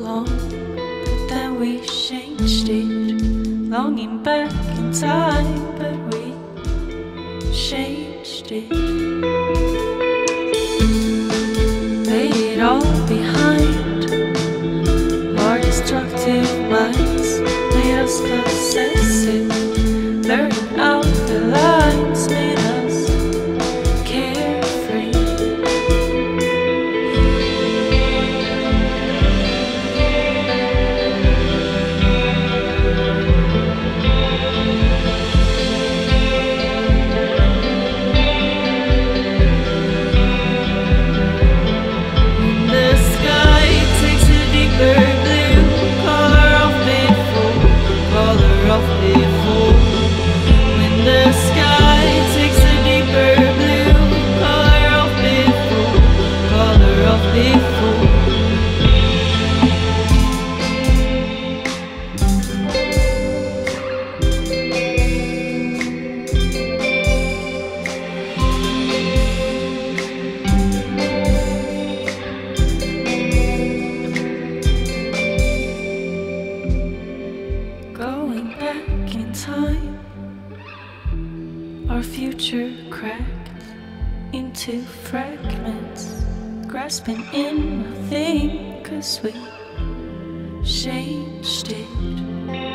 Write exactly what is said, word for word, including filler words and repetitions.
long, but then we changed it. Longing back in time, but we changed it. Lay it all behind. Our destructive minds made us possessive. Blurring out the lines made us carefree. The sky takes a deeper blue, color of before, color of before. When the sky takes a deeper blue, color of before, color of before. Going back in time, our future cracked into fragments, grasping in nothing, 'cause we changed it.